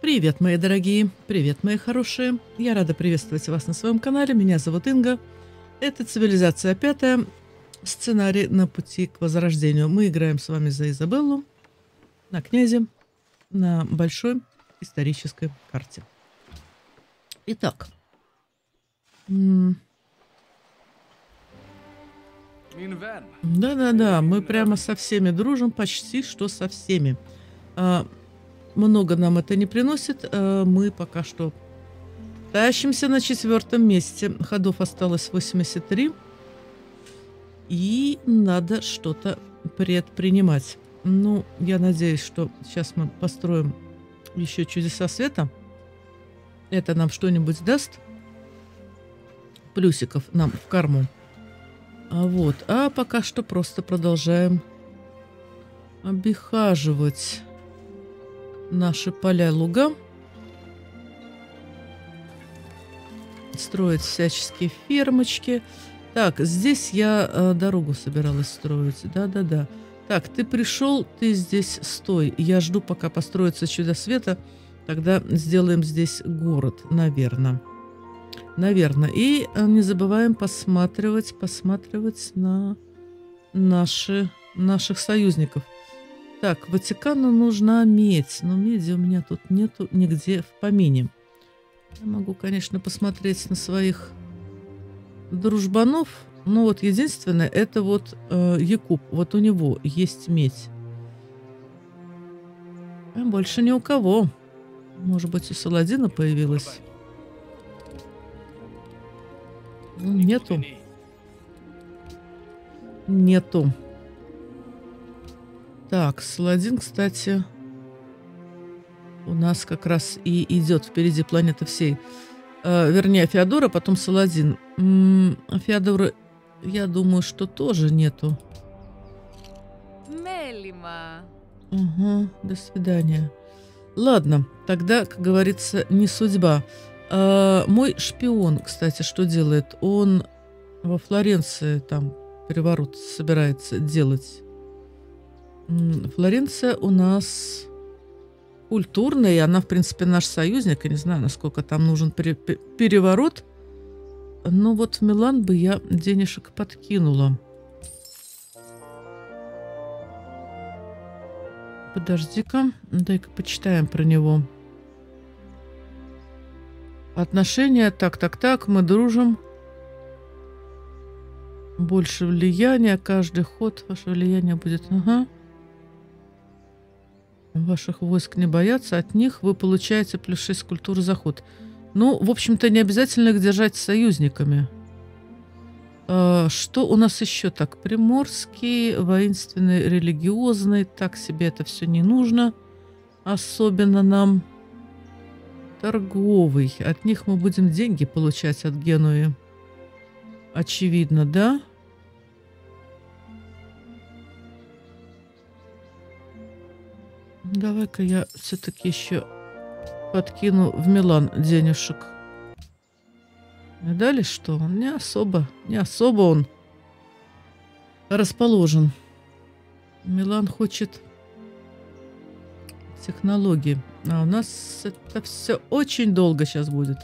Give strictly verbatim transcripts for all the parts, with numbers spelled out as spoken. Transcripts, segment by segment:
Привет, мои дорогие! Привет, мои хорошие! Я рада приветствовать вас на своем канале. Меня зовут Инга. Это «Цивилизация пятая». Сценарий на пути к возрождению. Мы играем с вами за Изабеллу на князе на большой исторической карте. Итак. Да-да-да, мы прямо со всеми дружим, почти что со всеми. А, много нам это не приносит. А, мы пока что тащимся на четвертом месте. Ходов осталось восемьдесят три. И надо что-то предпринимать. Ну, я надеюсь, что сейчас мы построим еще чудеса света. Это нам что-нибудь даст. Плюсиков нам в карму. А вот, а пока что просто продолжаем обихаживать наши поля, луга. Строить всяческие фермочки. Так, здесь я э, дорогу собиралась строить. Да-да-да. Так, ты пришел, ты здесь стой. Я жду, пока построится чудо света. Тогда сделаем здесь город, наверное. Наверное. И не забываем посматривать, посматривать на наши, наших союзников. Так, Ватикану нужна медь. Но меди у меня тут нету нигде в помине. Я могу, конечно, посмотреть на своих дружбанов. Но вот единственное, это вот э, Якуб. Вот у него есть медь. А больше ни у кого. Может быть, у Саладина появилась. Нету. Нету. Так, Саладин, кстати, у нас как раз и идет впереди планеты всей. Э, вернее, Феодора, потом Саладин. М-м, Феодора, я думаю, что тоже нету. Мелима. Угу, до свидания. Ладно, тогда, как говорится, не судьба. А, мой шпион, кстати, что делает? Он во Флоренции там переворот собирается делать. Флоренция у нас культурная, и она, в принципе, наш союзник. Я не знаю, насколько там нужен пере переворот. Но вот в Милан бы я денежек подкинула. Подожди-ка, дай-ка почитаем про него. Отношения, так-так-так, мы дружим. Больше влияния, каждый ход ваше влияние будет. Ага. Ваших войск не боятся, от них вы получаете плюс шесть культуры за ход. Ну, в общем-то, не обязательно их держать с союзниками. А, что у нас еще так? Приморский, воинственный, религиозный. Так себе это все не нужно. Особенно нам. Торговый. От них мы будем деньги получать от Генуи. Очевидно, да? Давай-ка я все-таки еще подкину в Милан денежек. И далее что? Он не особо, не особо он расположен. Милан хочет технологии. А у нас это все очень долго сейчас будет.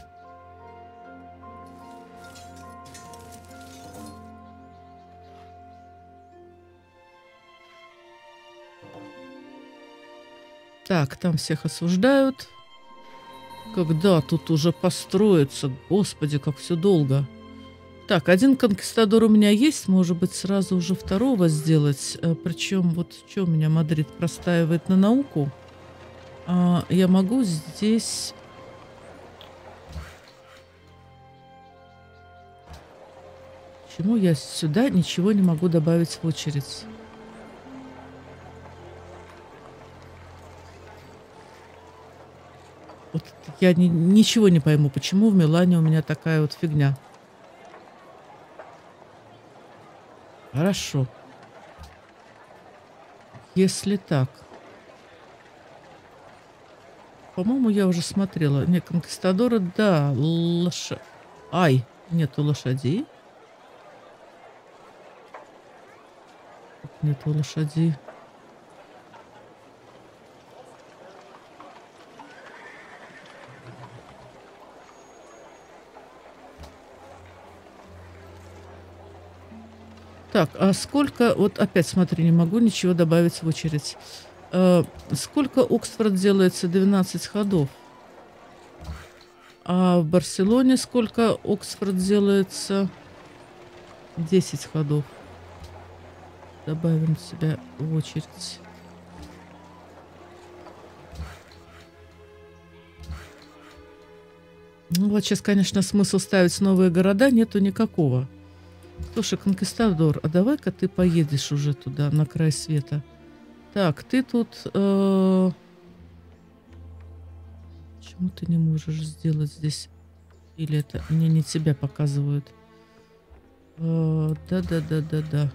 Так, там всех осуждают. Когда тут уже построится? Господи, как все долго. Так, один конкистадор у меня есть. Может быть, сразу уже второго сделать. Причем, вот что у меня Мадрид простаивает на науку. А, я могу здесь... Почему я сюда ничего не могу добавить в очередь? Вот я ни, ничего не пойму, почему в Милане у меня такая вот фигня. Хорошо. Если так. По-моему, я уже смотрела. Не, конкистадоры, да. Лоша... Ай, нету лошадей. Нету лошадей. Так, а сколько... Вот опять, смотри, не могу ничего добавить в очередь. Э, сколько Оксфорд делается? двенадцать ходов. А в Барселоне сколько Оксфорд делается? десять ходов. Добавим себя в очередь. Ну, вот сейчас, конечно, смысл ставить новые города нету никакого. Слушай, конкистадор, а давай-ка ты поедешь уже туда, на край света. Так, ты тут... Э... Почему ты не можешь сделать здесь? Или это мне не тебя показывают? Э, Да-да-да-да-да.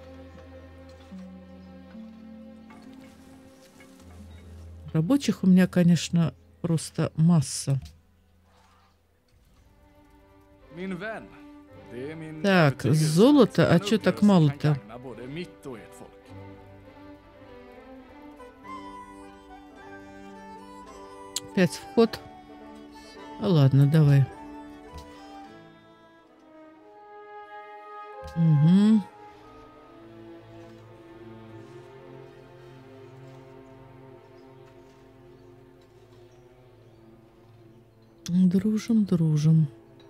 Рабочих у меня, конечно, просто масса. Так, золото, а чё так мало-то? Пять вход. А ладно, давай. Угу. Дружим, дружим.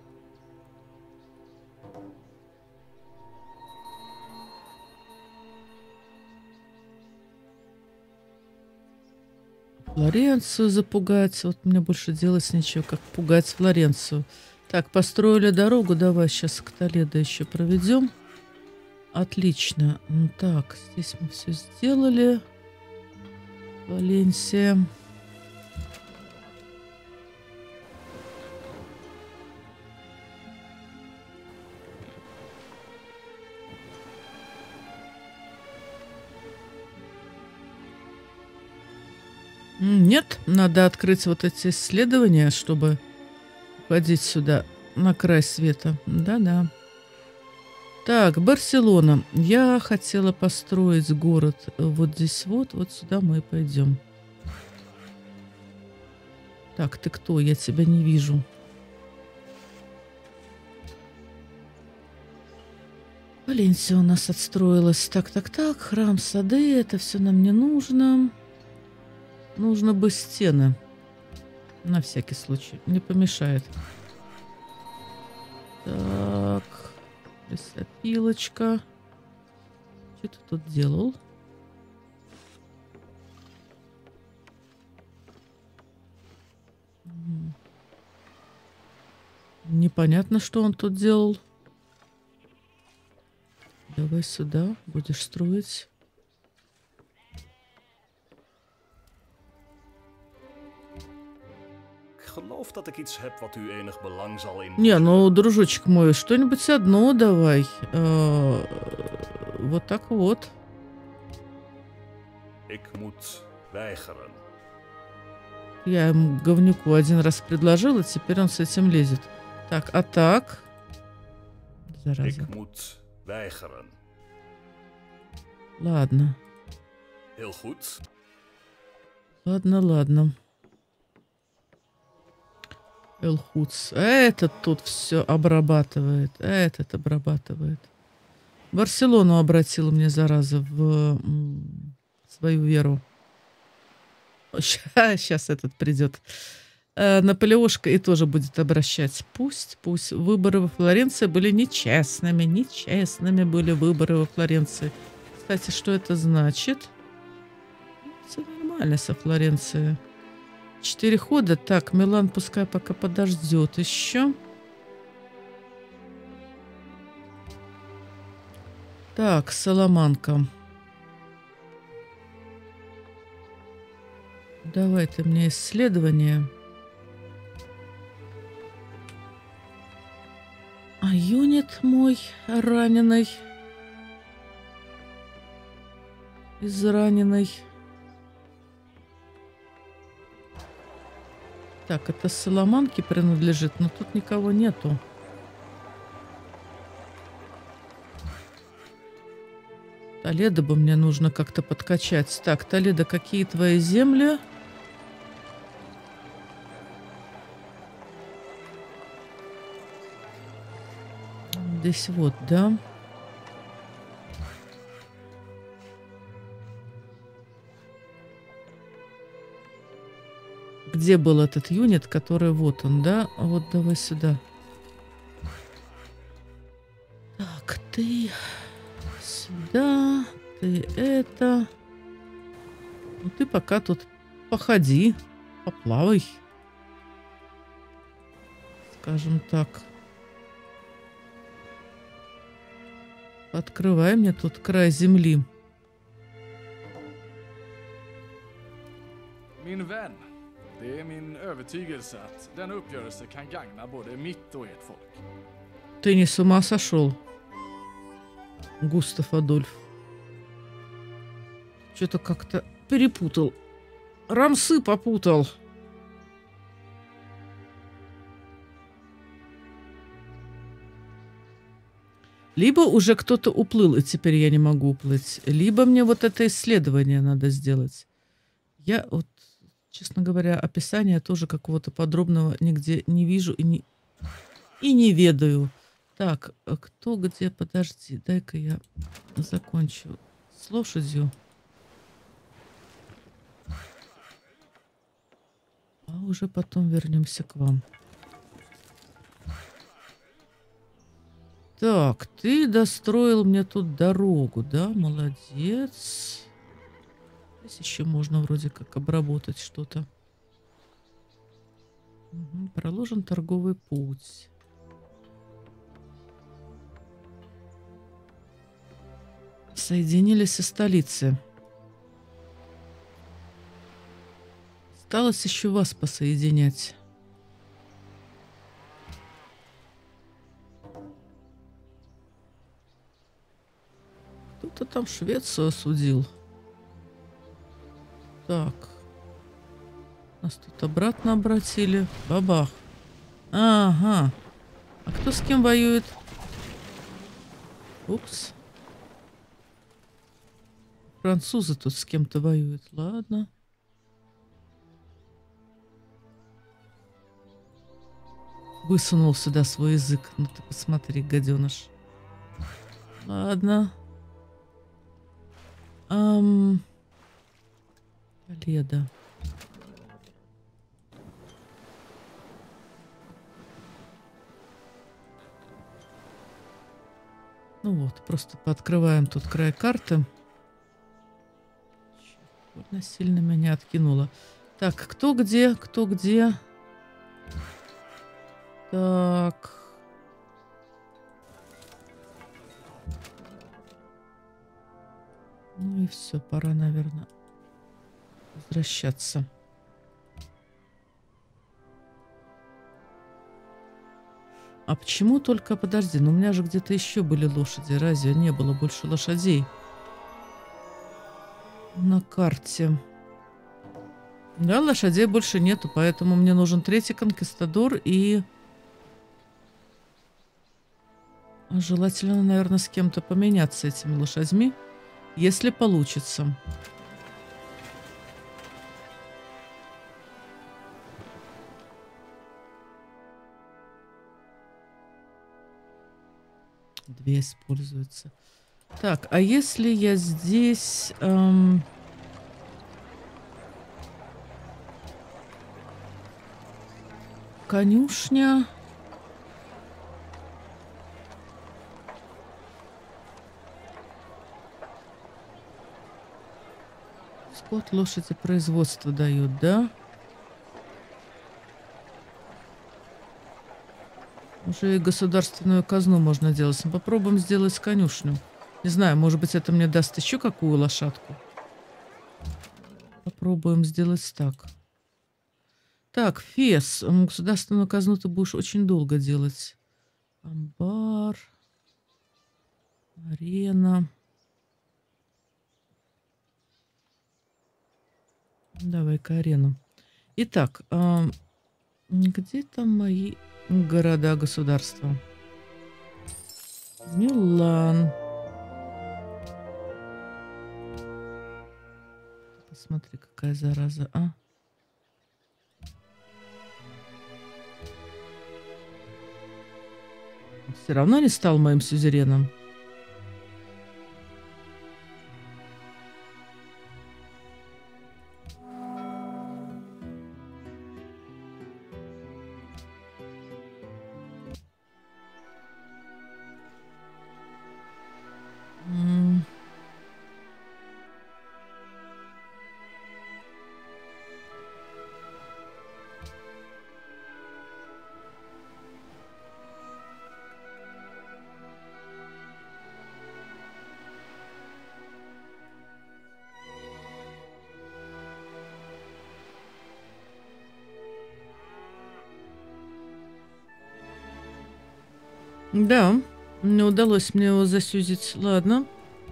Флоренцию запугать. Вот мне больше делать нечего, как пугать Флоренцию. Так, построили дорогу. Давай сейчас к Толедо еще проведем. Отлично. Так, здесь мы все сделали. Валенсия. Нет, надо открыть вот эти исследования, чтобы ходить сюда, на край света. Да-да. Так, Барселона. Я хотела построить город вот здесь вот. Вот сюда мы и пойдем. Так, ты кто? Я тебя не вижу. Валенсия у нас отстроилась. Так, так, так. Храм, сады. Это все нам не нужно. Нужно бы стены. На всякий случай. Не помешает. Так. Лесопилочка. Что ты тут делал? Непонятно, что он тут делал. Давай сюда. Будешь строить. Не, ну, дружочек мой, что-нибудь одно давай. Э, вот так вот. Я ему, говнюку, один раз предложила, теперь он с этим лезет. Так, а так? Зараза. Ладно. Ладно, ладно. Элхуц. Этот тут все обрабатывает. Этот обрабатывает. Барселону обратил мне, зараза, в м, свою веру. Сейчас этот придет. Э, Наполеошка и тоже будет обращать. Пусть, пусть. Выборы во Флоренции были нечестными. Нечестными были выборы во Флоренции. Кстати, что это значит? Все нормально со Флоренцией. Четыре хода. Так, Милан пускай пока подождет еще. Так, Саламанка. Давай ты мне исследование. А юнит мой раненый. Израненный. Так, это Саламанке принадлежит, но тут никого нету. Толедо бы мне нужно как-то подкачать. Так, Толедо, какие твои земли? Здесь вот, да? Где был этот юнит, который вот он, да? Вот давай сюда. Так, ты сюда, ты это. Ну, ты пока тут походи, поплавай. Скажем так. Открывай мне тут край земли. Min vän, det är min övertygelse att denna uppgörelse kan gagna både mitt och ert folk. Ты не с ума сошел, Густав Адольф. Что-то как-то перепутал. Рамсы попутал. Либо уже кто-то уплыл, и теперь я не могу уплыть. Либо мне вот это исследование надо сделать. Я вот, честно говоря, описания тоже какого-то подробного нигде не вижу и не, и не ведаю. Так, кто где? Подожди, дай-ка я закончу с лошадью. А уже потом вернемся к вам. Так, ты достроил мне тут дорогу, да? Молодец. Здесь еще можно вроде как обработать что-то. Угу, проложен торговый путь. Соединились со столицей. Осталось еще вас посоединять. Кто-то там Швецию осудил. Так. Нас тут обратно обратили. Бабах. Ага. А кто с кем воюет? Упс. Французы тут с кем-то воюют. Ладно. Высунул сюда свой язык. Ну ты посмотри, гаденыш. Ладно. Ам... Леда. Ну вот, просто пооткрываем тут край карты. Больно сильно меня откинуло. Так, кто где, кто где? Так. Ну и все, пора, наверное, возвращаться. А почему только... Подожди, ну у меня же где-то еще были лошади. Разве не было больше лошадей на карте? Да, лошадей больше нету, поэтому мне нужен третий конкистадор и... Желательно, наверное, с кем-то поменяться этими лошадьми, если получится. Две используются. Так, а если я здесь... Эм... Конюшня... Скот, лошади, производство дают, да? Уже и государственную казну можно делать. Но попробуем сделать конюшню. Не знаю, может быть, это мне даст еще какую лошадку. Попробуем сделать так. Так, Фес. Государственную казну ты будешь очень долго делать. Амбар. Арена. Давай-ка арену. Итак, э, где там мои города-государства? Милан. Посмотри, какая зараза, а? Все равно не стал моим сюзереном. Да, не удалось мне его засюзить. Ладно.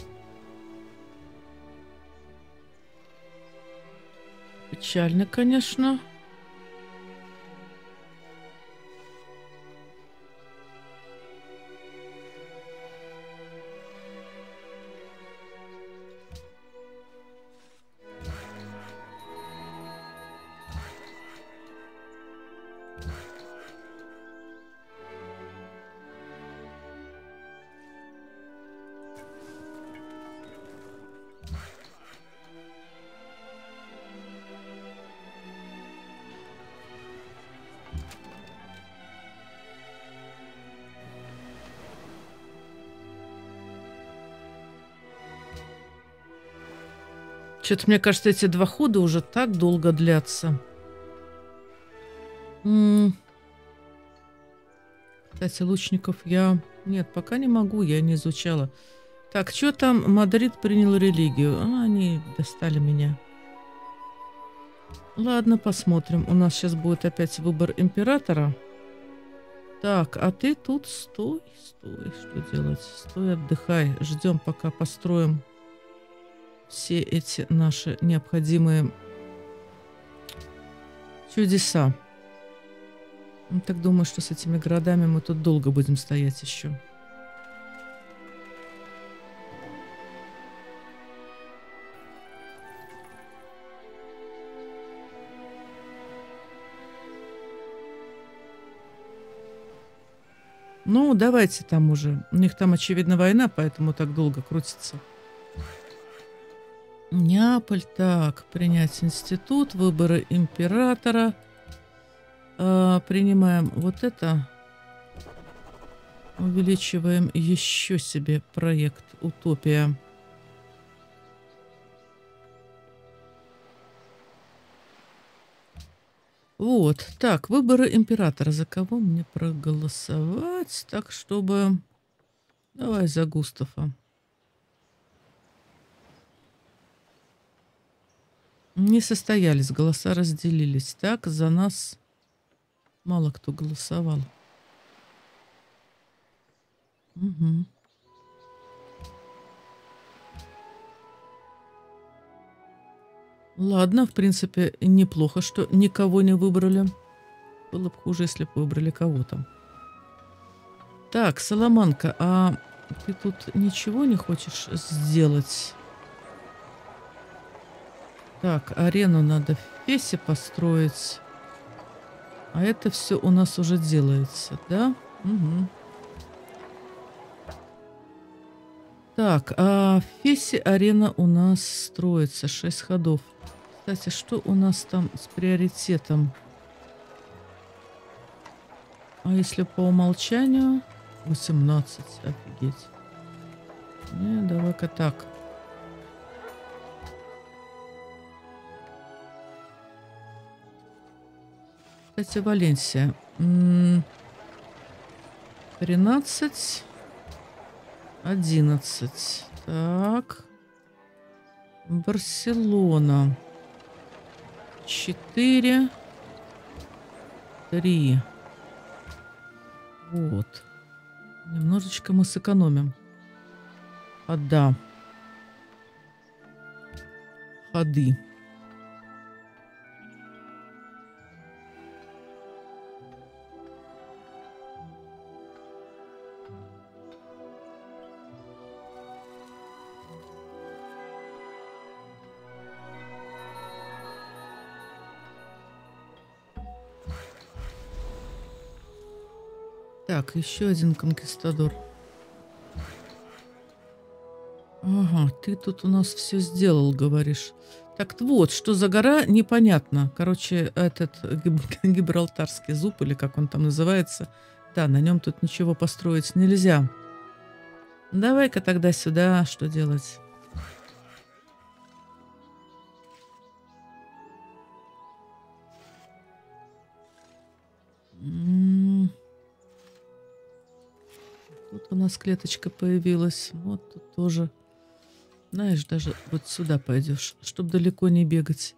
Печально, конечно. Что-то, мне кажется, эти два хода уже так долго длятся. М -м. Кстати, лучников я... Нет, пока не могу, я не изучала. Так, что там? Мадрид принял религию. А, они достали меня. Ладно, посмотрим. У нас сейчас будет опять выбор императора. Так, а ты тут стой, стой. Что делать? Стой, отдыхай. Ждем, пока построим все эти наши необходимые чудеса. Я так думаю, что с этими городами мы тут долго будем стоять еще. Ну, давайте там уже. У них там, очевидно, война, поэтому так долго крутится. Неаполь. Так, принять институт, выборы императора. А, принимаем вот это. Увеличиваем еще себе проект «Утопия». Вот. Так, выборы императора. За кого мне проголосовать? Так, чтобы... Давай за Густава. Не состоялись, голоса разделились. Так, за нас мало кто голосовал. Угу. Ладно, в принципе, неплохо, что никого не выбрали. Было бы хуже, если бы выбрали кого-то. Так, Соломанка, а ты тут ничего не хочешь сделать? Так, арену надо в Фесе построить. А это все у нас уже делается, да? Угу. Так, а в Фесе арена у нас строится. шесть ходов. Кстати, что у нас там с приоритетом? А если по умолчанию? восемнадцать. Офигеть. Не, давай-ка так. Кстати, Валенсия. тринадцать. одиннадцать. Так. Барселона. четыре. три. Вот. Немножечко мы сэкономим. Хода. Ходы. Так, еще один конкистадор. Ага, ты тут у нас все сделал, говоришь. Так вот, что за гора, непонятно. Короче, этот Гибралтарский зуб, или как он там называется, да, на нем тут ничего построить нельзя. Давай-ка тогда сюда, что делать? Тут у нас клеточка появилась. Вот тут тоже. Знаешь, даже вот сюда пойдешь, чтобы далеко не бегать.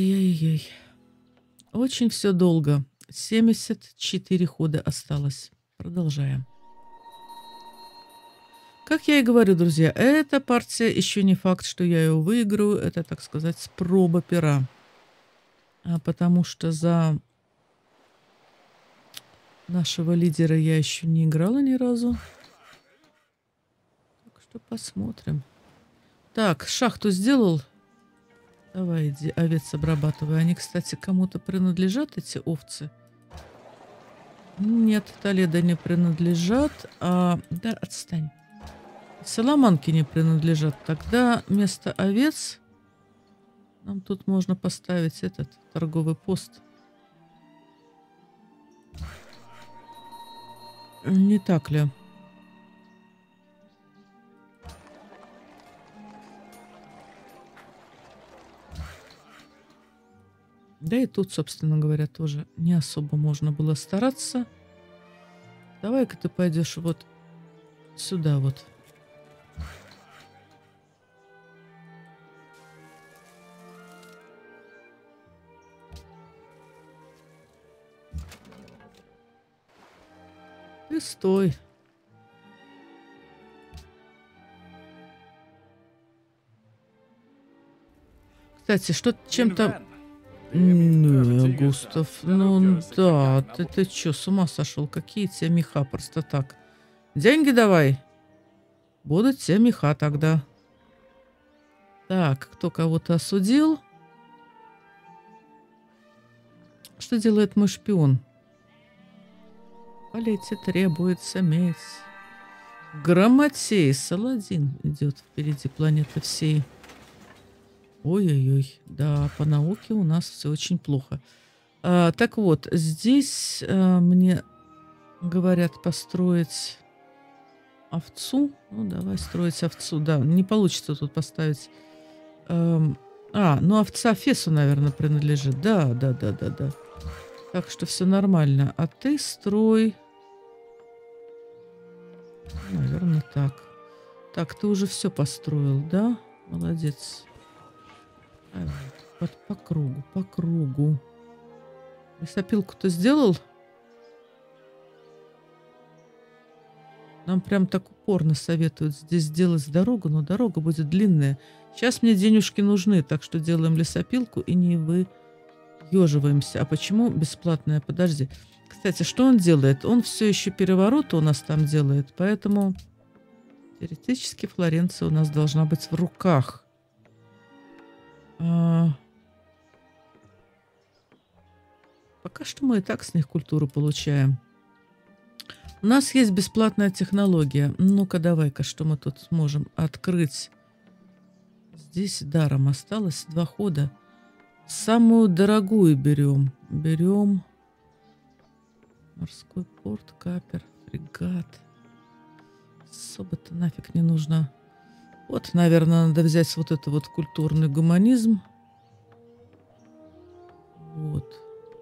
Ой-ой-ой-ой. Очень все долго. семьдесят четыре хода осталось. продолжаем. Как я и говорю, друзья, эта партия еще не факт, что я ее выиграю. Это, так сказать, проба пера. А потому что за нашего лидера я еще не играла ни разу. Так что посмотрим. Так, шахту сделал. Давай, иди, овец обрабатывай. Они, кстати, кому-то принадлежат, эти овцы? Нет, Толедо не принадлежат. А, да, отстань. Соломанки не принадлежат. Тогда вместо овец нам тут можно поставить этот торговый пост. Не так ли? Да и тут, собственно говоря, тоже не особо можно было стараться. Давай-ка ты пойдешь вот сюда вот. Ты стой. Кстати, что чем-то... Не, Густав, ну да, ты, ты чё, с ума сошел? Какие тебе меха просто так? Деньги давай. Будут тебе меха тогда. Так, кто кого-то осудил? Что делает мой шпион? Полете требуется медь. Грамотей, Саладин идет впереди планеты всей. Ой-ой-ой, да, по науке у нас все очень плохо. А, так вот, здесь а, мне говорят построить овцу. Ну, давай строить овцу. Да, не получится тут поставить. Эм, а, ну овца Фесу, наверное, принадлежит. Да, да, да, да, да. Так что все нормально. А ты строй... Наверное, так. Так, ты уже все построил, да? Молодец. По, по кругу, по кругу. Лесопилку-то сделал? Нам прям так упорно советуют здесь сделать дорогу, но дорога будет длинная. Сейчас мне денежки нужны, так что делаем лесопилку и не выеживаемся. А почему бесплатная? Подожди. Кстати, что он делает? Он все еще перевороты у нас там делает, поэтому теоретически Флоренция у нас должна быть в руках. А... Пока что мы и так с них культуру получаем. У нас есть бесплатная технология. Ну-ка, давай-ка, что мы тут сможем открыть. Здесь даром осталось два хода. Самую дорогую берем. Берем морской порт, капер, фрегат. Особо-то нафиг не нужно. Вот, наверное, надо взять вот это вот культурный гуманизм. Вот.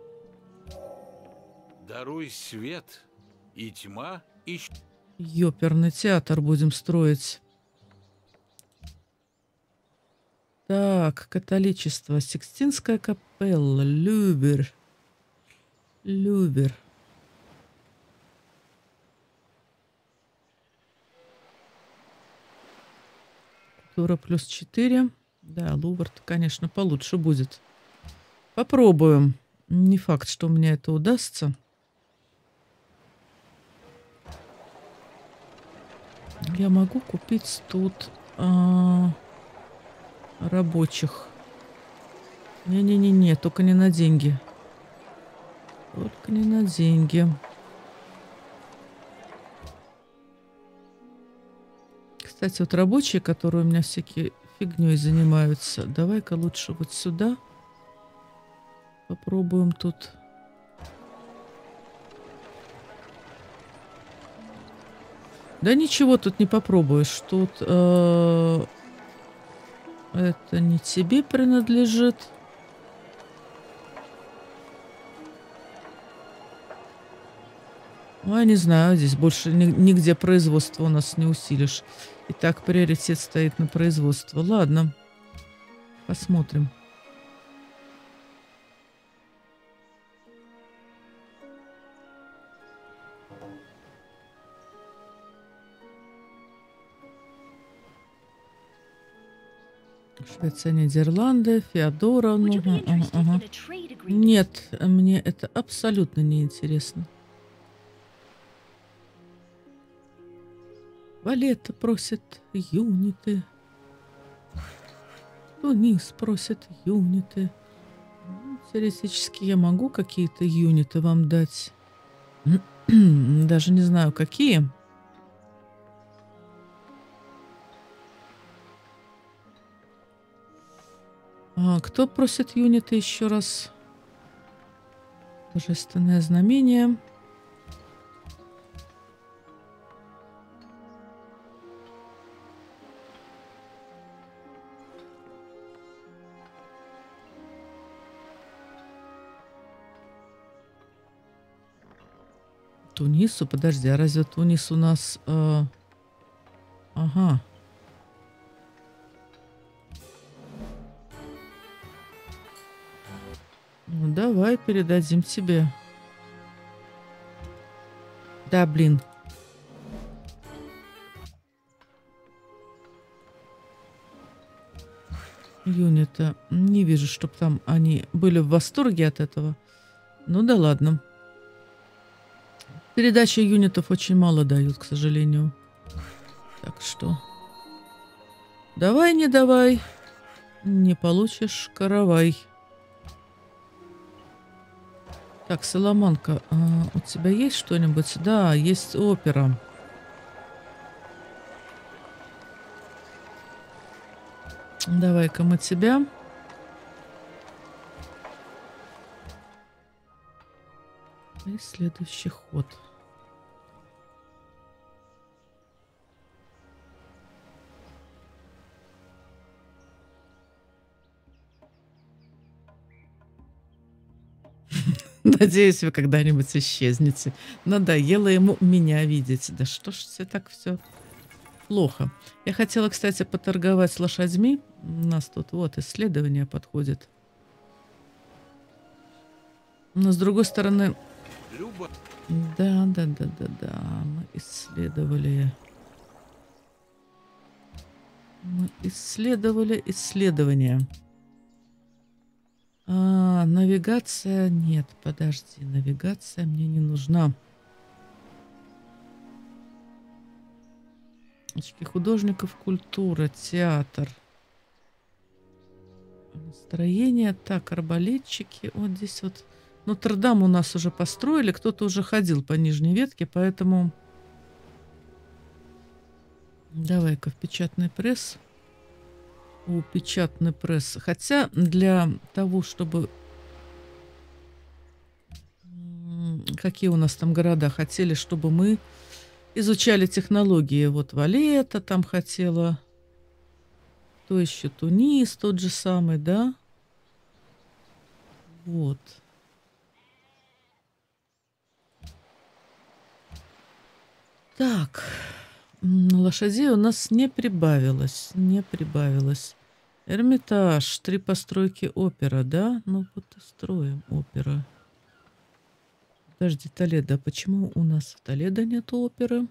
Даруй свет, и тьма, и... Ёперный театр будем строить. Так, католичество. Сикстинская капелла. Любер. Любер. Культура плюс четыре. Да, Лувр, конечно, получше будет. Попробуем. Не факт, что у меня это удастся. Я могу купить тут а, рабочих. Не-не-не-не, только не на деньги. Только не на деньги. Кстати, вот рабочие, которые у меня всякие фигней занимаются, давай-ка лучше вот сюда. Попробуем тут. Да ничего тут не попробуешь. Тут э, это не тебе принадлежит. Ну, я не знаю, здесь больше ни, нигде производство у нас не усилишь. И так приоритет стоит на производство. Ладно, посмотрим. Швеция, Нидерланды, Феодора. Would Ну, you be ага, ага, interested ага. in a trade agreement? Нет, мне это абсолютно не интересно. Валета просит юниты. Тунис просит юниты. Ну, теоретически я могу какие-то юниты вам дать. Даже не знаю, какие. А, кто просит юниты еще раз? Божественное знамение. Тунису? Подожди, а разве Тунис у нас... э, Ага. Ну, давай передадим тебе. Да, блин. Юнита. Не вижу, чтоб там они были в восторге от этого. Ну да ладно. Передачи юнитов очень мало дают, к сожалению. Так что... Давай, не давай. Не получишь — каравай. Так, Соломанка, а у тебя есть что-нибудь? Да, есть опера. Давай-ка мы тебя. И следующий ход. Надеюсь, вы когда-нибудь исчезнете. Надоело ему меня видеть. Да что ж все так все плохо. Я хотела, кстати, поторговать с лошадьми. У нас тут вот исследование подходит. Но с другой стороны... Люба. Да, да, да, да, да. Мы исследовали. Мы исследовали исследование. А, навигация... Нет, подожди. Навигация мне не нужна. Очки художников, культура, театр. Настроение. Так, арбалетчики. Вот здесь вот... Нотр-Дам у нас уже построили. Кто-то уже ходил по нижней ветке, поэтому... Давай-ка в печатный пресс. О, печатный пресс. Хотя для того, чтобы... Какие у нас там города? Хотели, чтобы мы изучали технологии. Вот Валета там хотела. Кто еще? Тунис тот же самый, да? Вот. Так. Лошадей у нас не прибавилось. Не прибавилось. Эрмитаж. Три постройки опера, да? Ну вот и строим опера. Подожди, Толедо. Почему у нас в Толедо нет оперы?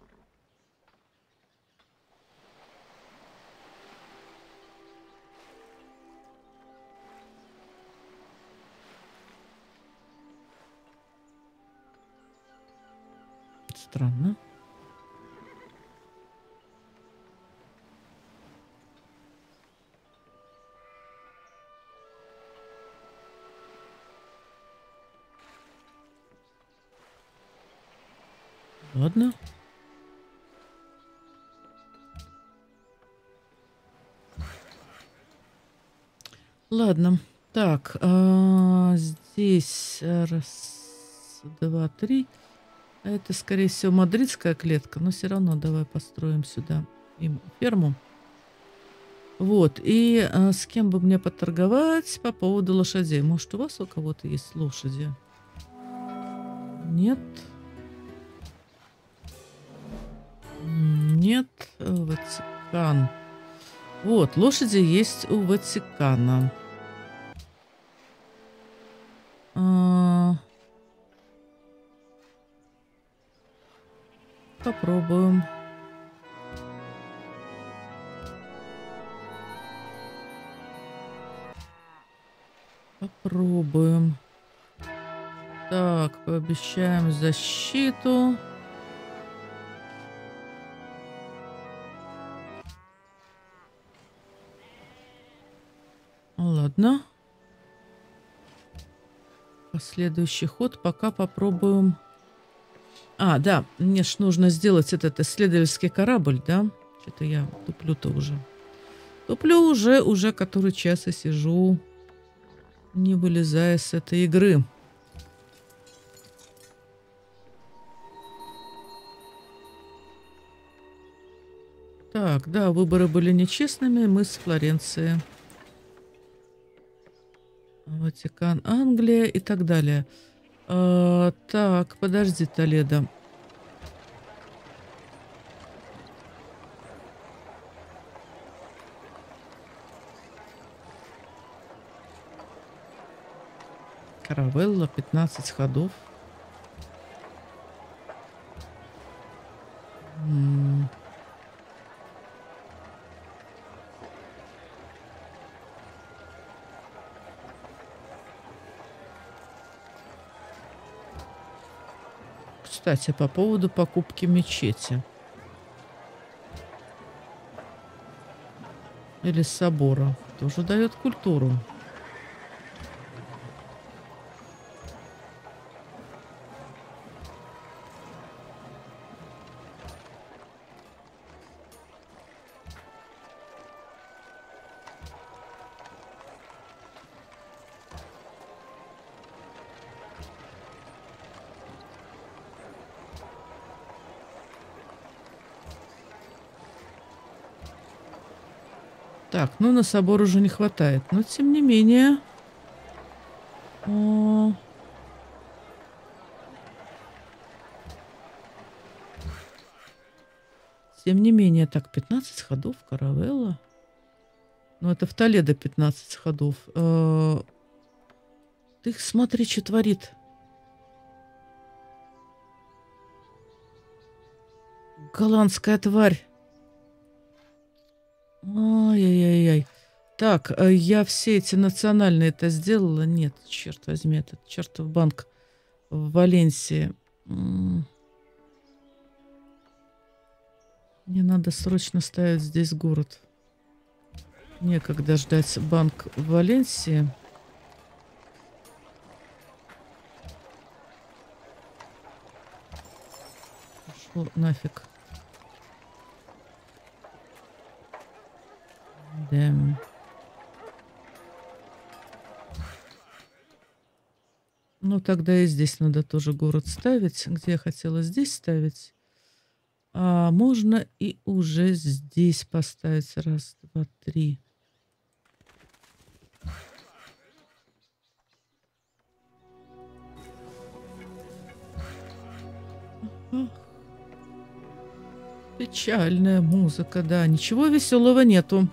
Странно. Ладно. Ладно. Так, а, здесь раз, два, три. Это, скорее всего, мадридская клетка, но все равно давай построим сюда им ферму. Вот. И а, с кем бы мне поторговать по поводу лошадей? Может, у вас у кого-то есть лошади? Нет. Нет. Ватикан. Вот, лошади есть у Ватикана. А... Попробуем. попробуем. Так, пообещаем защиту. Ладно. Последующий ход пока попробуем. А, да, мне ж нужно сделать этот исследовательский корабль, да? Что-то я туплю-то уже. Туплю уже, уже который час и сижу, не вылезая с этой игры. Так, да, выборы были нечестными. Мы с Флоренцией. Ватикан, Англия и так далее. А, так, подожди, Толедо. Каравелла, пятнадцать ходов. М. Кстати, по поводу покупки мечети. Или собора. Тоже дает культуру. Так, ну на собор уже не хватает. Но тем не менее... О... Тем не менее, так, пятнадцать ходов, каравелла. Ну, это в Толедо пятнадцать ходов. Э, Ты смотри, что творит. Голландская тварь. Ай-яй-яй-яй. Так, э, я все эти национальные это сделала? Нет, черт возьми, этот чертов банк в Валенсии. М. Мне надо срочно ставить здесь город. Некогда ждать банк в Валенсии. Пошло нафиг. Да. Ну, тогда и здесь надо тоже город ставить. Где я хотела здесь ставить. А можно и уже здесь поставить. Раз, два, три. Ах. Печальная музыка, да. Ничего веселого нету.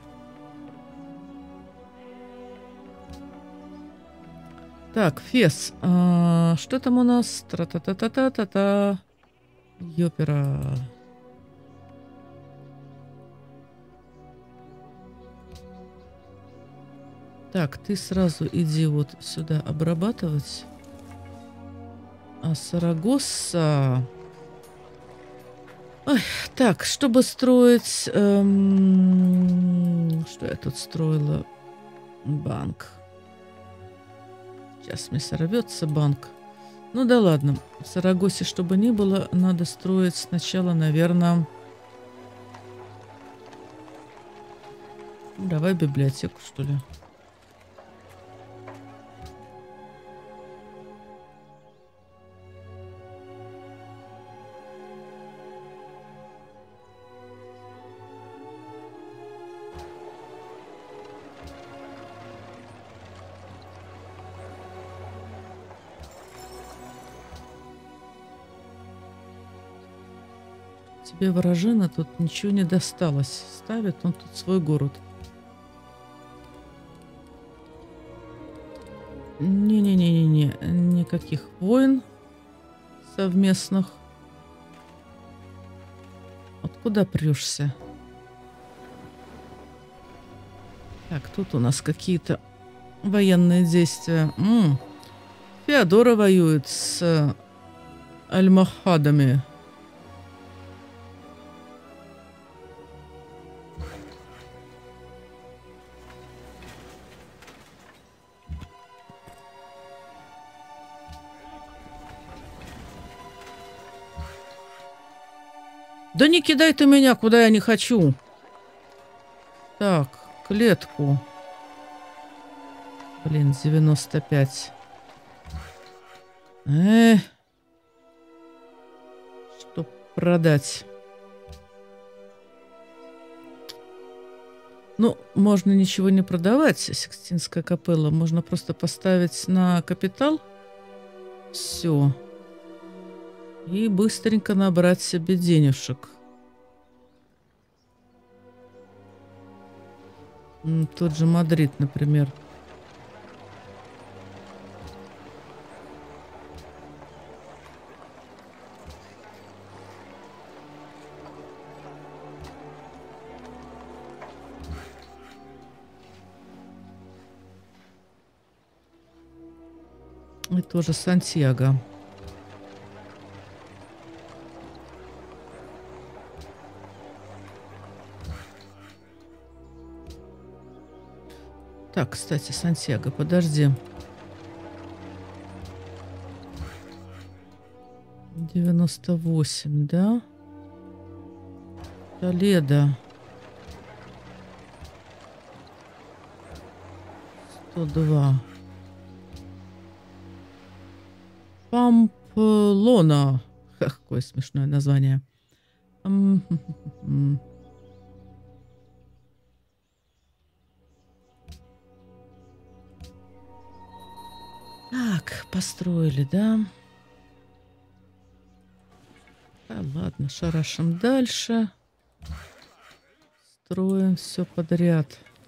Так, Фес. А, что там у нас? Тра-та-та-та-та-та-та. Ёпера. Так, ты сразу иди вот сюда обрабатывать. А Сарагоса... Ой, так, чтобы строить... Эм... Что я тут строила? Банк. Сейчас мне сорвется банк. Ну да ладно. В Сарагосе, чтобы не было, надо строить сначала, наверное... Давай библиотеку, что ли. Тебе вражина тут ничего не досталось. Ставит он тут свой город. Не-не-не-не-не. Никаких войн совместных. Откуда прешься? Так, тут у нас какие-то военные действия. М. Феодора воюет с альмахадами. Да не кидай ты меня, куда я не хочу. Так, клетку. Блин, девяносто пять. Э, чтоб продать. Ну, можно ничего не продавать, Сикстинская капелла. Можно просто поставить на капитал. Все. И быстренько набрать себе денежек. М, Тот же Мадрид, например. И тоже Сантьяго. Так, кстати, Сантьяго, подожди. девяносто восемь, да? Толедо. сто два. Памплона. Ха, какое смешное название. М, хм, хм, хм. Так, построили, да? Да, ладно, шарашим дальше. Строим все подряд.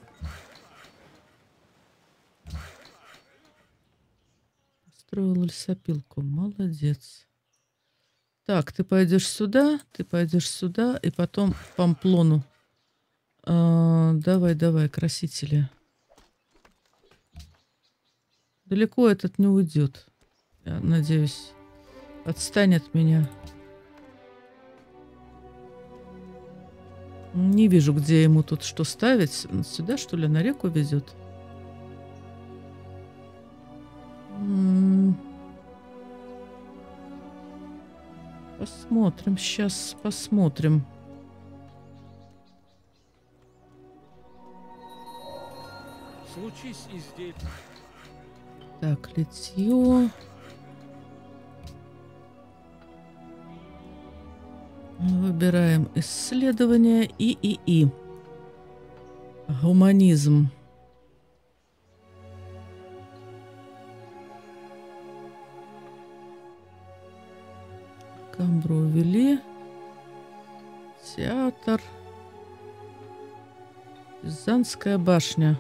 Строил лесопилку. Молодец. Так, ты пойдешь сюда, ты пойдешь сюда, и потом в Памплону. А, давай, давай, красители. Далеко этот не уйдет. Я надеюсь, отстань от меня. Не вижу, где ему тут что ставить. Сюда, что ли, на реку везет? М. Посмотрим, сейчас посмотрим. Случись и здесь. Так, литье. Выбираем исследование и и и. Гуманизм. Камбру увели. Театр. Пизанская башня.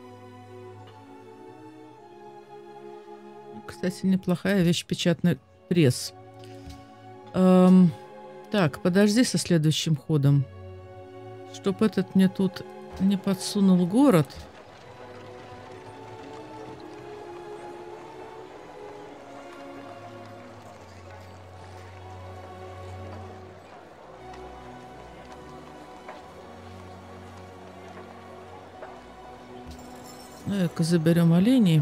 Кстати, неплохая вещь, печатный пресс. Эм, так, подожди со следующим ходом. Чтоб этот мне тут не подсунул город. Давай-ка заберем оленей.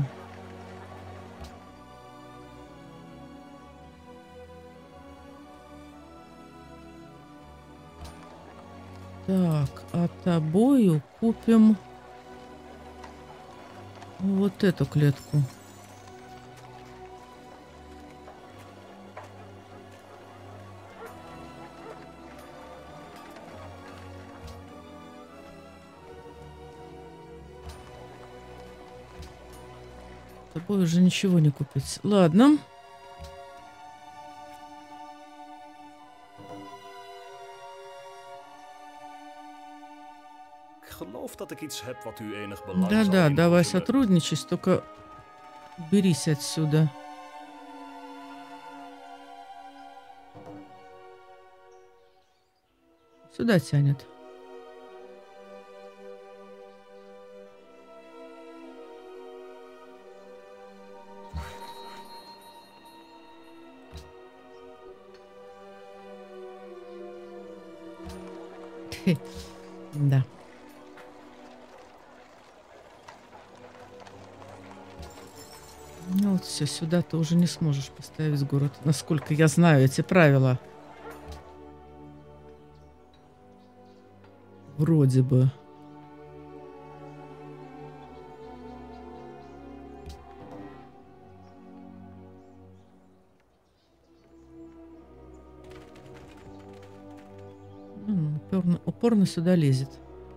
Так, а тобою купим вот эту клетку. С тобой уже ничего не купить. Ладно. Да-да, давай сотрудничать, только берись отсюда. Сюда тянет. Хе. Да. Ну вот все, сюда ты уже не сможешь поставить город. Насколько я знаю эти правила. Вроде бы. М, Упорно, упорно сюда лезет.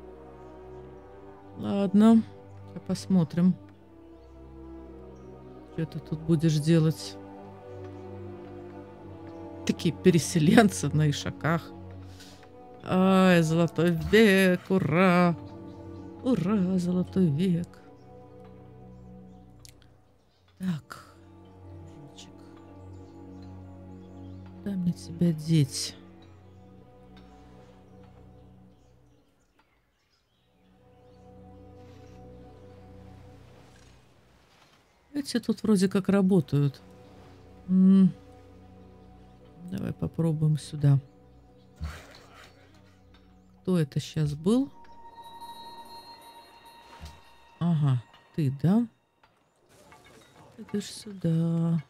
Ладно, посмотрим. Что ты тут будешь делать? Такие переселенцы на ишаках. Ай, золотой век, ура! Ура, золотой век. Так, дружочек. Куда мне тебя деть? Эти тут вроде как работают. М, Давай попробуем сюда. Кто это сейчас был? Ага, ты, да? Идешь сюда.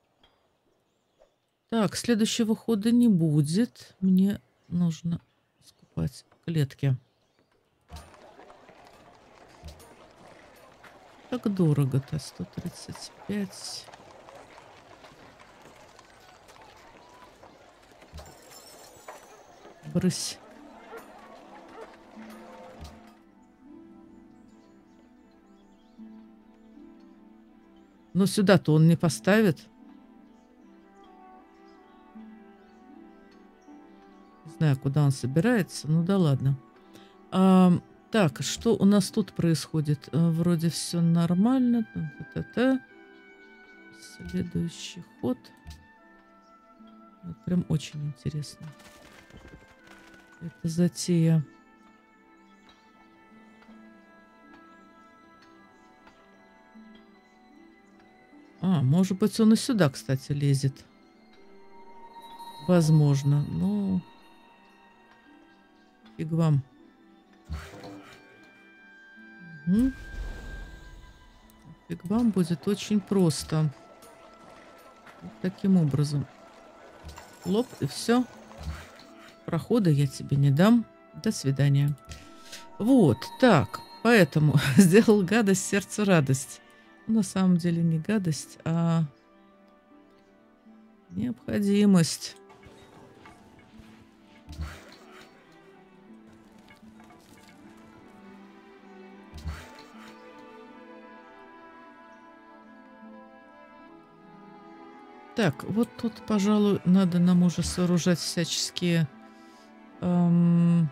Так, следующего хода не будет. Мне нужно скупать клетки. Как дорого-то? сто тридцать пять. Брысь. Но сюда-то он не поставит. Не знаю, куда он собирается. Ну да ладно. А, так, что у нас тут происходит? А, вроде все нормально. Та-та-та. Следующий ход. Вот прям очень интересно. Это затея. А, может быть, он и сюда, кстати, лезет. Возможно. Ну, фиг вам. Угу. Фиг вам будет очень просто. Вот таким образом. Лоп, и все. Прохода я тебе не дам. До свидания. Вот, так. Поэтому сделал гадость, сердце радость. На самом деле не гадость, а необходимость. Так, вот тут, пожалуй, надо нам уже сооружать всяческие эм,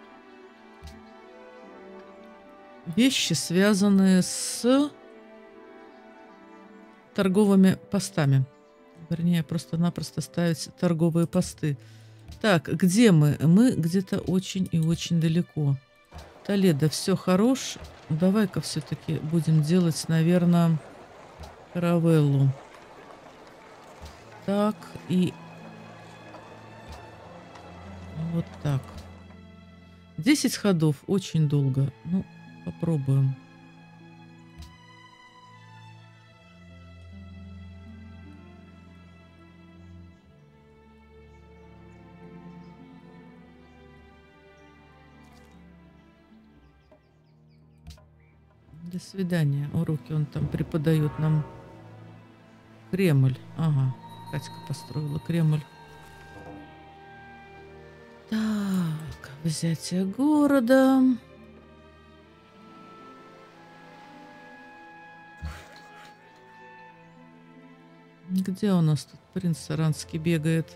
вещи, связанные с торговыми постами. Вернее, просто-напросто ставить торговые посты. Так, где мы? Мы где-то очень и очень далеко. Толедо, все хорош. Давай-ка все-таки будем делать, наверное, каравеллу. Так, и вот так. десять ходов, очень долго. Ну, попробуем. До свидания. Уроки он там преподает нам. Кремль. Ага. Катька построила Кремль. Так, взятие города. Где у нас тут принц Саранский бегает?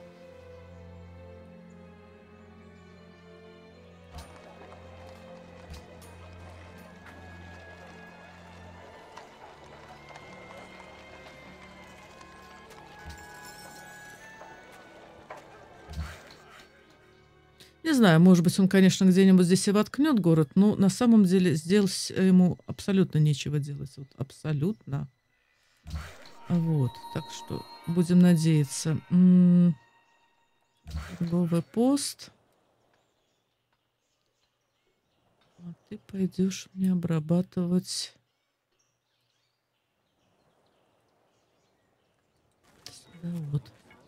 Не знаю, может быть, он, конечно, где-нибудь здесь и воткнет город, но на самом деле здесь ему абсолютно нечего делать. Вот абсолютно. Вот, так что будем надеяться. М-м, торговый пост. А ты пойдешь мне обрабатывать сюда вот.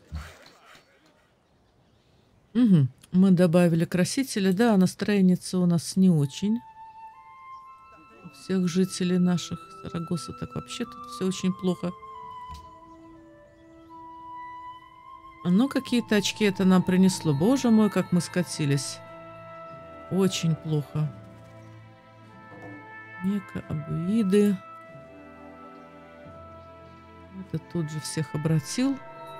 Угу. Мы добавили красители. Да, настроение у нас не очень. У всех жителей наших Сарагосы так вообще тут все очень плохо. Но какие-то очки это нам принесло. Боже мой, как мы скатились. Очень плохо. Мека, абуиды. Это тут же всех обратил.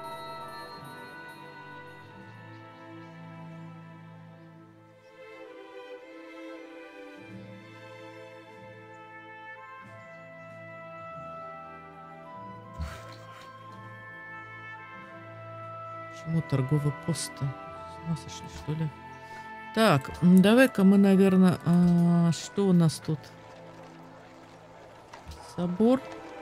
Почему торговый пост-то? С ума сошли, что ли? Так, давай-ка мы, наверное... А, что у нас тут? Собор.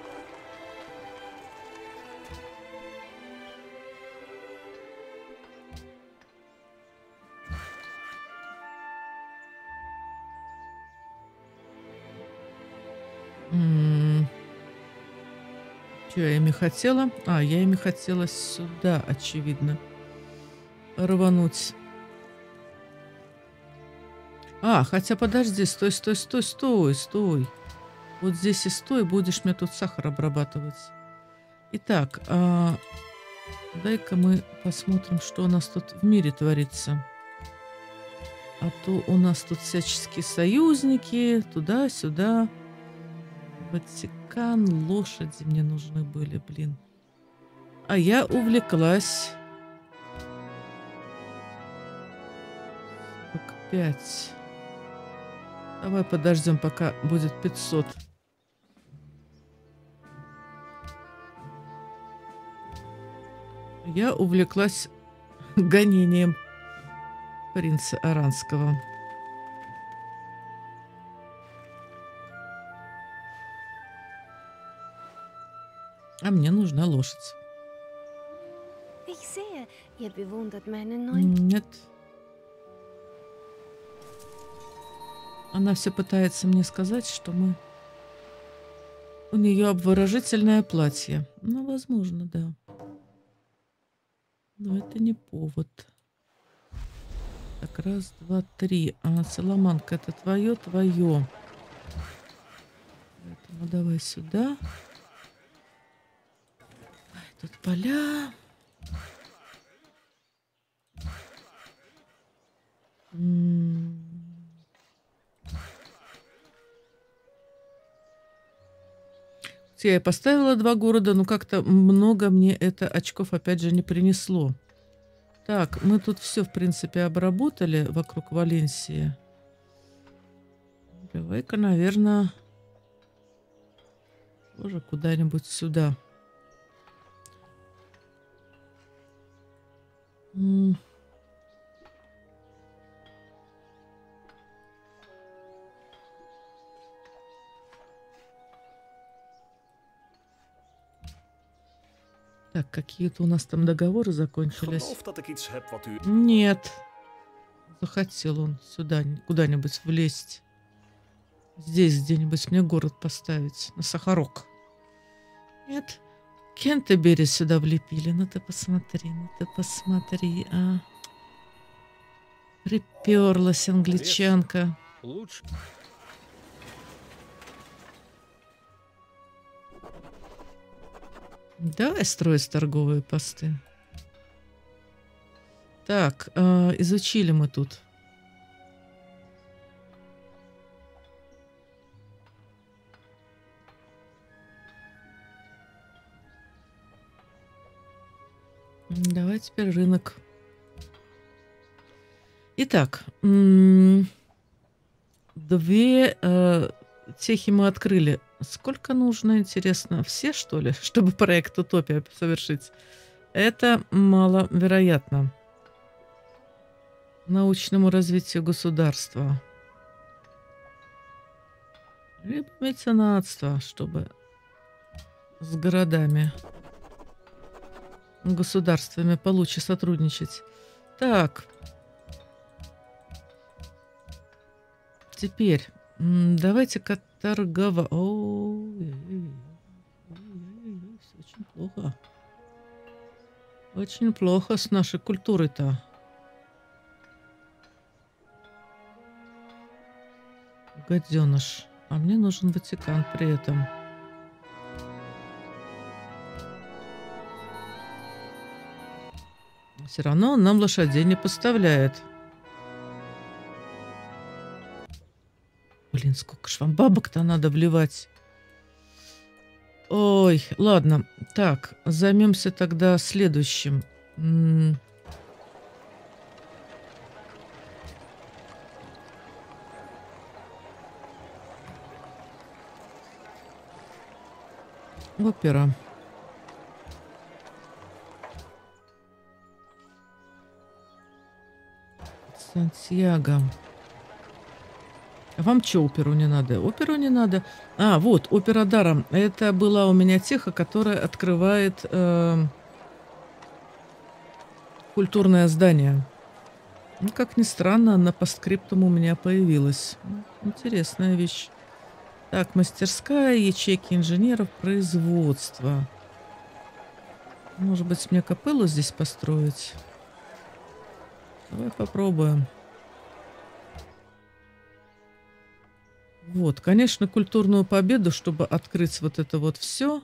Что я ими хотела? А, я ими хотела сюда, очевидно, рвануть. А, хотя подожди, стой, стой, стой, стой, стой. Вот здесь и стой, будешь мне тут сахар обрабатывать. Итак, а, дай-ка мы посмотрим, что у нас тут в мире творится. А то у нас тут всяческие союзники, туда-сюда. Ватикан, лошади мне нужны были, блин. А я увлеклась. сорок пять. Давай подождем, пока будет пятьсот. Я увлеклась гонением принца Аранского. А мне нужна лошадь. Нет. Она все пытается мне сказать, что мы... У нее обворожительное платье. Ну, возможно, да. Но это не повод. Так, раз, два, три. А, Соломанка, это твое, твое. Поэтому давай сюда. Ай, тут поля. М-м. Я и поставила два города, но как-то много мне это очков опять же не принесло. Так, мы тут все, в принципе, обработали вокруг Валенсии. Давай-ка, наверное, тоже куда-нибудь сюда. М- Так, какие-то у нас там договоры закончились. Нет. Захотел он сюда куда-нибудь влезть. Здесь где-нибудь мне город поставить. На Сахарок. Нет. Кентербери сюда влепили. Ну ты посмотри, ну ты посмотри, а. Приперлась англичанка. Лучше. Давай строить торговые посты. Так, э, изучили мы тут. Давай теперь рынок. Итак, м- две э, техи мы открыли. Сколько нужно, интересно? Все, что ли, чтобы проект «Утопия» совершить? Это маловероятно. Научному развитию государства. Либо меценатство, чтобы с городами, государствами получше сотрудничать. Так. теперь м, давайте-ка торговать. Очень плохо. Очень плохо с нашей культурой-то. Гаденыш. А мне нужен Ватикан при этом. Все равно он нам лошадей не поставляет. Блин, сколько ж вам бабок-то надо вливать. Ой, ладно. Так, займемся тогда следующим. М. Опера. Сантьяго. А вам что оперу не надо? Оперу не надо. А, вот, опера даром. Это была у меня теха, которая открывает э, культурное здание. Ну, как ни странно, на постскриптум у меня появилась. Интересная вещь. Так, мастерская, ячейки инженеров, производства. Может быть, мне капеллу здесь построить? Давай попробуем. Вот, конечно, культурную победу, чтобы открыть вот это вот все.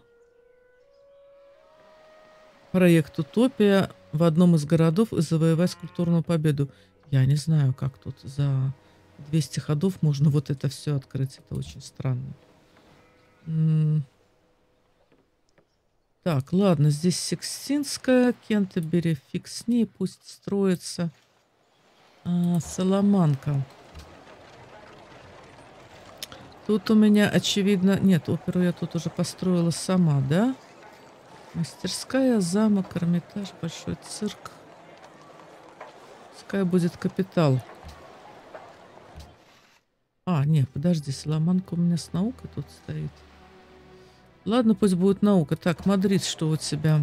Проект «Утопия» в одном из городов и завоевать культурную победу. Я не знаю, как тут за двести ходов можно вот это все открыть. Это очень странно. М. Так, ладно, здесь Сикстинская, Кентербери, фиг с ней, пусть строится. А, Саламанка. Тут у меня, очевидно... Нет, оперу я тут уже построила сама, да? Мастерская, замок, Эрмитаж, большой цирк. Пускай будет капитал. А, нет, подожди, Саламанка у меня с наукой тут стоит. Ладно, пусть будет наука. Так, Мадрид, что у тебя?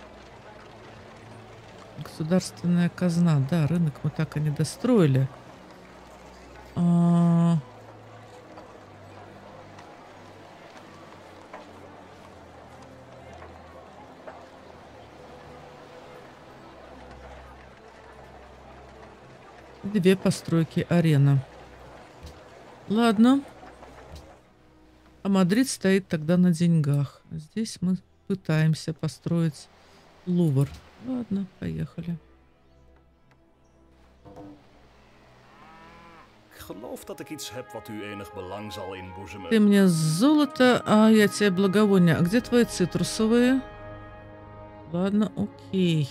Государственная казна. Да, рынок мы так и не достроили. А... Две постройки арена. Ладно. А Мадрид стоит тогда на деньгах. Здесь мы пытаемся построить Лувр. Ладно, поехали. Ты мне золото, а я тебе благовония. А где твои цитрусовые? Ладно, окей.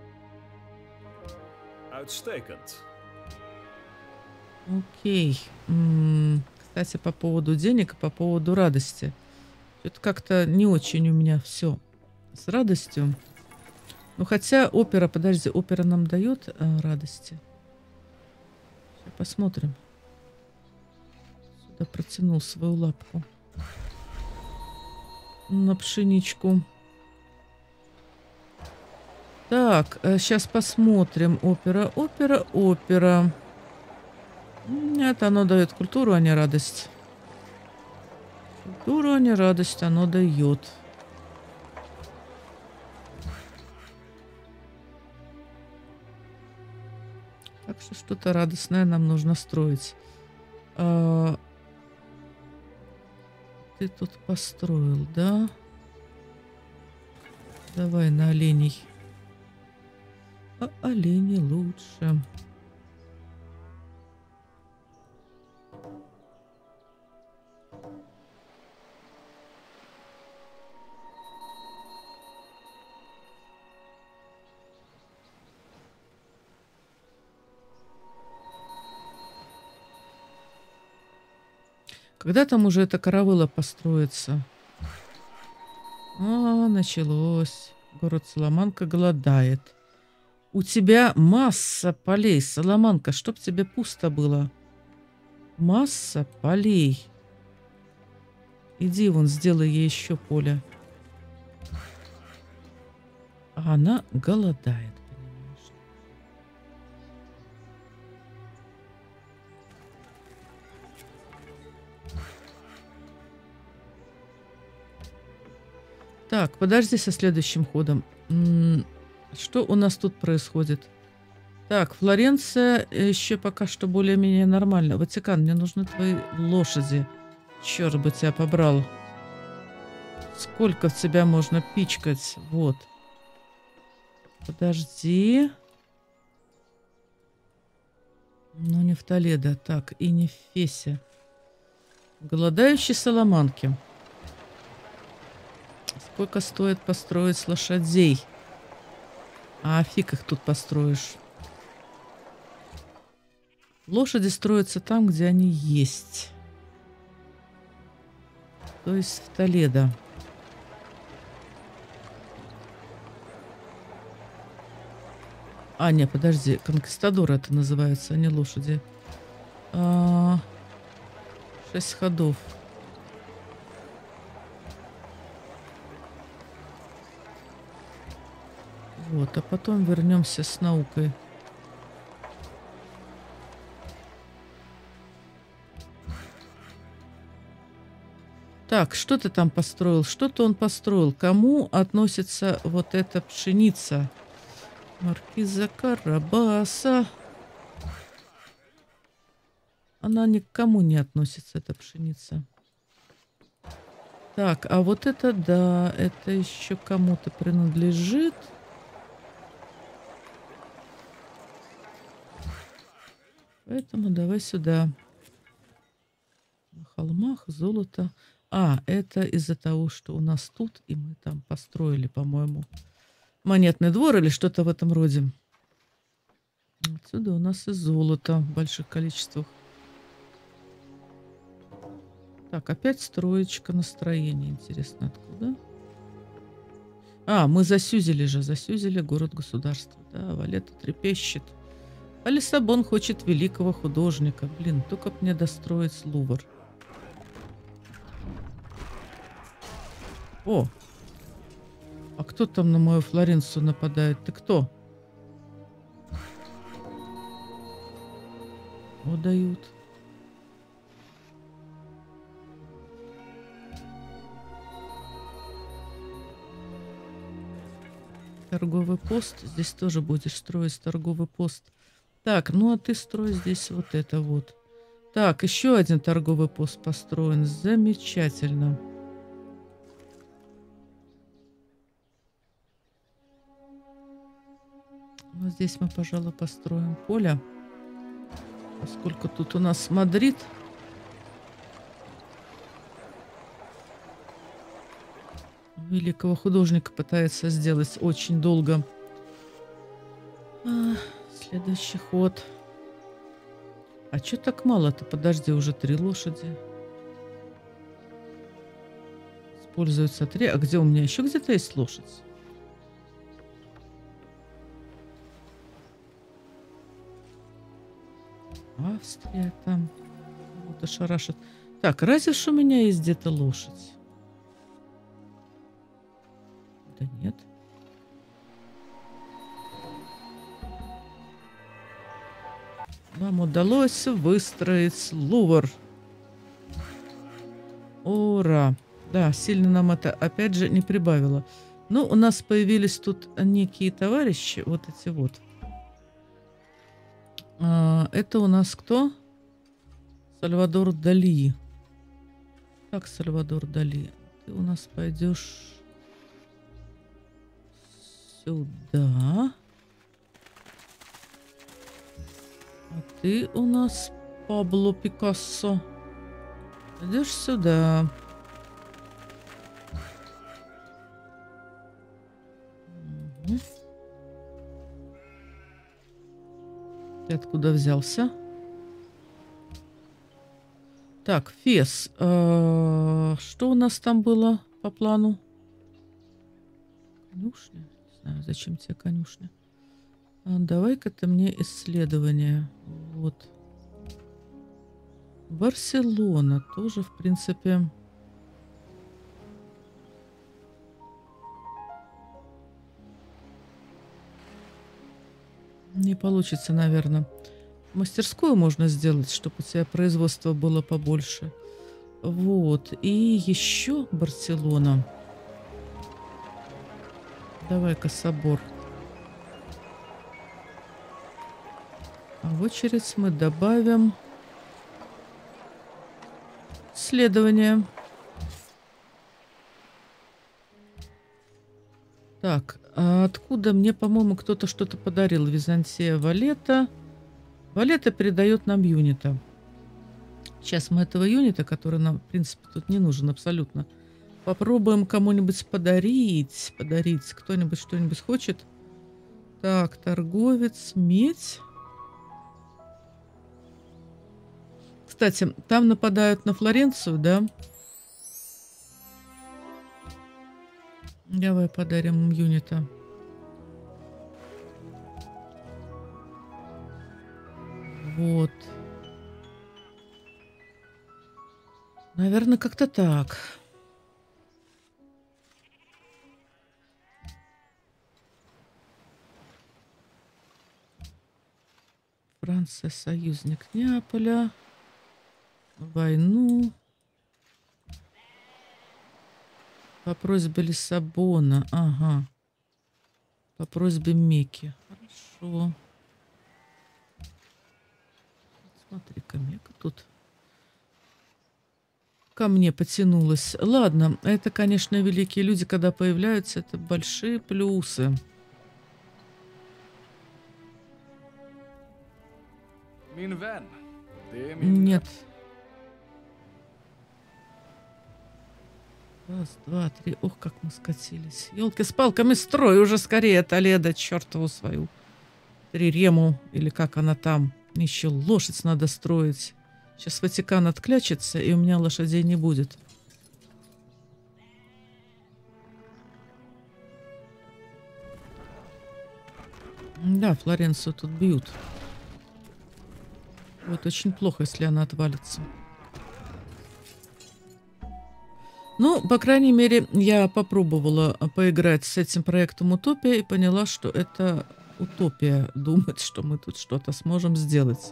Окей. М-м, кстати, по поводу денег, по поводу радости. Это как-то не очень у меня все с радостью. Ну, хотя опера, подожди, опера нам дает э, радости. Сейчас посмотрим. Сюда протянул свою лапку. На пшеничку. Так, э, сейчас посмотрим. Опера, опера, опера. Нет, оно дает культуру, а не радость. Культуру, а не радость оно дает. Так что что-то радостное нам нужно строить. А... Ты тут построил, да? Давай на оленей. А олени лучше. Когда там уже эта каравелла построится? А, началось. Город Саламанка голодает. У тебя масса полей, Саламанка, чтоб тебе пусто было. Масса полей. Иди вон, сделай ей еще поле. А она голодает. Так, подожди со следующим ходом. М, Что у нас тут происходит? Так, Флоренция еще пока что более-менее нормально. Ватикан, мне нужны твои лошади. Черт бы тебя побрал. Сколько в тебя можно пичкать? Вот. Подожди. Ну, не в Толедо. Так, и не в Фесе. Голодающие Саламанки. Сколько стоит построить лошадей? А фиг их тут построишь. Лошади строятся там, где они есть. То есть в Толедо. А, не, подожди. Конкистадоры это называется, а не лошади. А, шесть ходов. Вот, а потом вернемся с наукой. Так, что ты там построил? Что-то он построил. Кому относится вот эта пшеница? Маркиза Карабаса. Она ни к кому не относится, эта пшеница. Так, а вот это, да, это еще кому-то принадлежит. Поэтому давай сюда. На холмах золото. А, это из-за того, что у нас тут, и мы там построили, по-моему, монетный двор или что-то в этом роде. Отсюда у нас и золото в больших количествах. Так, опять строечка настроения. Интересно, откуда? А, мы засюзили же. Засюзили город-государство. Да, Валета трепещет. А Лиссабон хочет великого художника. Блин, только б мне достроить Лувр. О! А кто там на мою Флоренцию нападает? Ты кто? О, дают. Торговый пост. Здесь тоже будешь строить торговый пост. Так, ну а ты строй здесь вот это вот. Так, еще один торговый пост построен. Замечательно. Ну, здесь мы, пожалуй, построим поле. Поскольку тут у нас Мадрид. Великого художника пытается сделать очень долго. А, следующий ход. А чё так мало-то? Подожди, уже три лошади. Используются три. А где у меня еще где-то есть лошадь? Австрия там. Вот и шарашит. Так, разве ж у меня есть где-то лошадь? Да нет. Нам удалось выстроить Лувр. Ура! Да, сильно нам это опять же не прибавило. Ну, у нас появились тут некие товарищи. Вот эти вот. А, это у нас кто? Сальвадор Дали. Так, Сальвадор Дали. Ты у нас пойдешь сюда. А ты у нас Пабло Пикассо. Пойдешь сюда. Угу. Ты откуда взялся? Так, Фес. Э, что у нас там было по плану? Конюшня? Не знаю, зачем тебе конюшня. А, давай-ка ты мне исследование. Вот. Барселона тоже, в принципе. Не получится, наверное. Мастерскую можно сделать, чтобы у тебя производство было побольше. Вот. И еще Барселона. Давай-ка собор. А в очередь мы добавим следование. Так, а откуда мне, по-моему, кто-то что-то подарил? Византия, Валета. Валета передает нам юнита. Сейчас мы этого юнита, который нам, в принципе, тут не нужен абсолютно, попробуем кому-нибудь подарить. Подарить. Кто-нибудь что-нибудь хочет? Так, торговец, медь. Кстати, там нападают на Флоренцию, да? Давай подарим им юнита. Вот. Наверное, как-то так. Франция союзник Неаполя. Войну. По просьбе Лиссабона. Ага. По просьбе Мекки. Хорошо. Смотри-ка, Мекка тут ко мне потянулась. Ладно, это, конечно, великие люди, когда появляются, это большие плюсы. Нет. Раз, два, три. Ох, как мы скатились. Елки с палками, строй уже скорее, Толедо, чертову свою трирему, или как она там. Еще лошадь надо строить. Сейчас Ватикан отклячется, и у меня лошадей не будет. Да, Флоренцию тут бьют. Вот очень плохо, если она отвалится. Ну, по крайней мере, я попробовала поиграть с этим проектом «Утопия» и поняла, что это утопия думать, что мы тут что-то сможем сделать.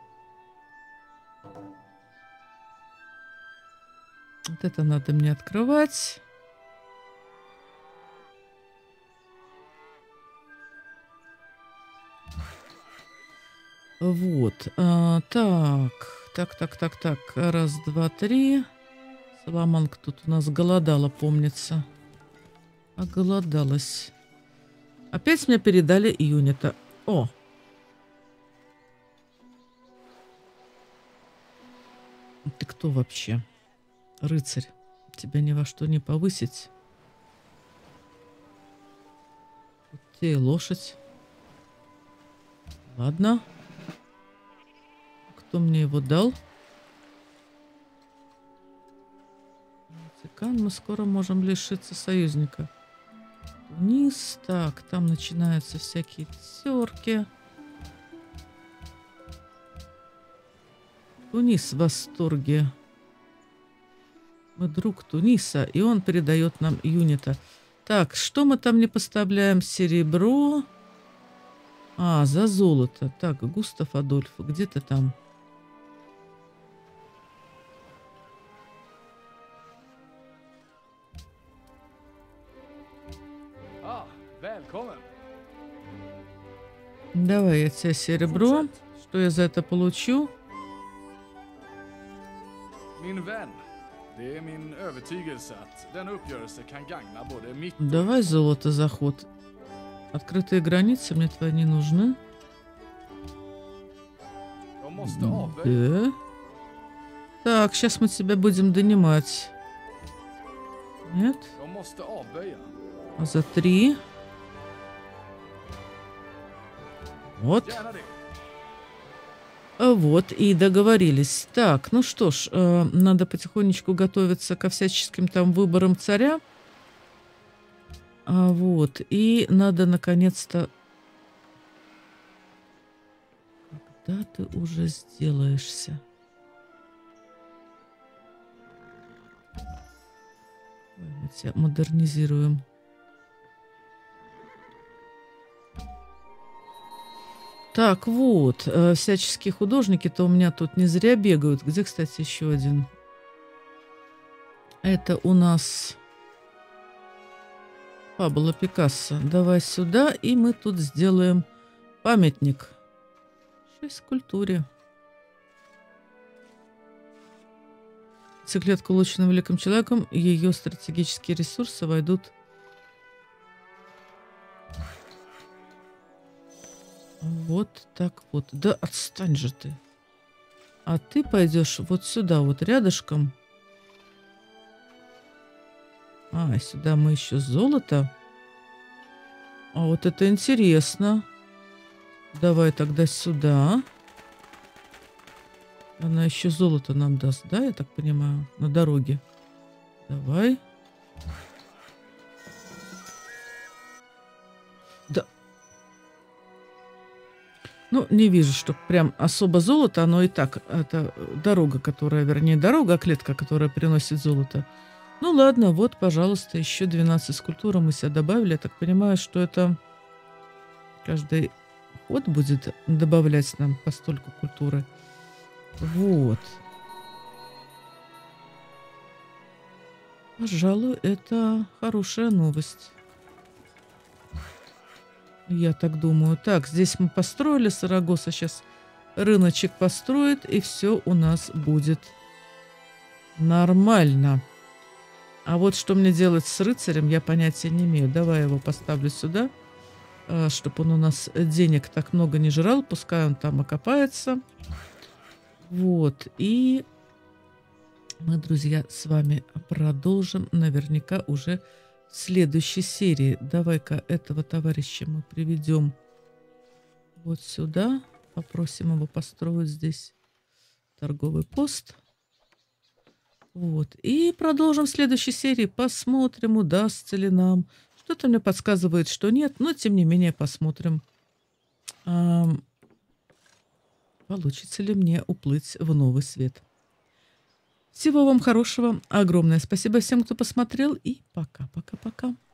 Вот это надо мне открывать. Вот. А, так. Так, так, так, так. Раз, два, три. Соломанка тут у нас голодала, помнится. Оголодалась. Опять мне передали юнита. О! Ты кто вообще? Рыцарь. Тебя ни во что не повысить. Вот тебе и лошадь. Ладно. Кто мне его дал? Ватикан. Мы скоро можем лишиться союзника. Вниз. Так, там начинаются всякие терки. Тунис в восторге. Мы друг Туниса, и он передает нам юнита. Так, что мы там не поставляем? Серебро. А, за золото. Так, Густав Адольф, где ты там? Давай я тебе серебро. Что я за это получу? Давай золото заход. Открытые границы мне твои не нужны. Да. Так, сейчас мы тебя будем донимать. Нет? А за три? Вот. Вот, и договорились. Так, ну что ж, э, надо потихонечку готовиться ко всяческим там выборам царя. А, вот, и надо наконец-то... Когда ты уже сделаешься? Мы тебя модернизируем. Так, вот, э, всяческие художники-то у меня тут не зря бегают. Где, кстати, еще один? Это у нас Пабло Пикассо. Давай сюда, и мы тут сделаем памятник. Шесть скульптуре. Циклетка, улучшенная великим человеком, ее стратегические ресурсы войдут... Вот так вот. Да отстань же ты. А ты пойдешь вот сюда, вот рядышком. А, сюда мы еще золото. А вот это интересно. Давай тогда сюда. Она еще золото нам даст, да, я так понимаю, на дороге. Давай. Да. Ну, не вижу, что прям особо золото, оно и так. Это дорога, которая, вернее, дорога, а клетка, которая приносит золото. Ну, ладно, вот, пожалуйста, еще двенадцать скульптур мы себя добавили. Я так понимаю, что это каждый ход будет добавлять нам по столько культуры. Вот. Пожалуй, это хорошая новость. Я так думаю. Так, здесь мы построили. Сарагоса сейчас рыночек построит, и все у нас будет нормально. А вот что мне делать с рыцарем, я понятия не имею. Давай его поставлю сюда, чтобы он у нас денег так много не жрал. Пускай он там окопается. Вот. И мы, друзья, с вами продолжим наверняка уже в следующей серии. Давай-ка этого товарища мы приведем вот сюда. Попросим его построить здесь торговый пост. Вот. И продолжим в следующей серии. Посмотрим, удастся ли нам. Что-то мне подсказывает, что нет. Но, тем не менее, посмотрим, а, получится ли мне уплыть в новый свет. Всего вам хорошего. Огромное спасибо всем, кто посмотрел. И пока-пока-пока.